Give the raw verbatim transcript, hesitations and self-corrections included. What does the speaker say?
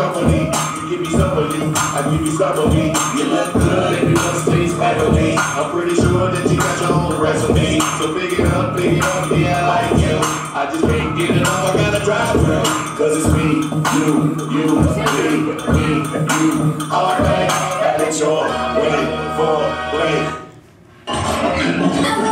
company. You give me some of me, I give you some of me. You look good and you must taste heavily. I'm pretty sure that you got your own recipe. So pick it up, pick it up, yeah, I like you. I just can't get enough, I gotta drive through. Cause it's me, you, you, me, me, you. Alright, got it your way, for way.